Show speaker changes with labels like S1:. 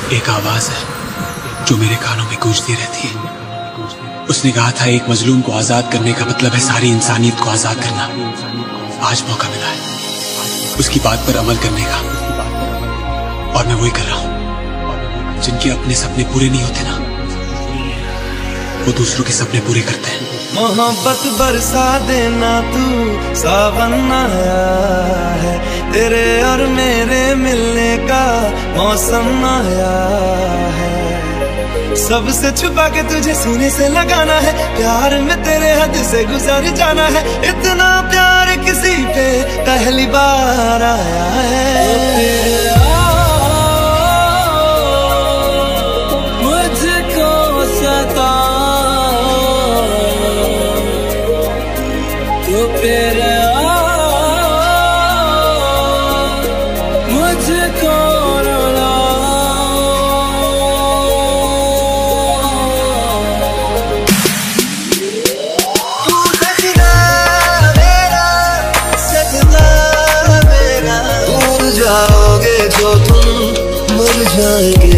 S1: एक आवाज है जो मेरे कानों में गूंजती रहती है। उसने कहा था एक मजलूम को आजाद करने का मतलब है सारी इंसानियत को आजाद करना। आज मौका मिला है उसकी बात पर अमल करने का, और मैं वही कर रहा हूं। जिनके अपने सपने पूरे नहीं होते ना, वो दूसरों के सपने पूरे करते हैं।
S2: मोहब्बत बरसा देना, तू सावन आया है, तेरे और मेरे मिलने का मौसम आया है। सबसे छुपा के तुझे सीने से लगाना है, प्यार में तेरे हद से गुजार जाना है। इतना प्यार किसी पे पहली बार आया है। मुझको सता तो तेरे मुझको रुला। तू सजना मेरा, सजना मेरा, दूर जाओगे जो तुम मुरझाएंगे।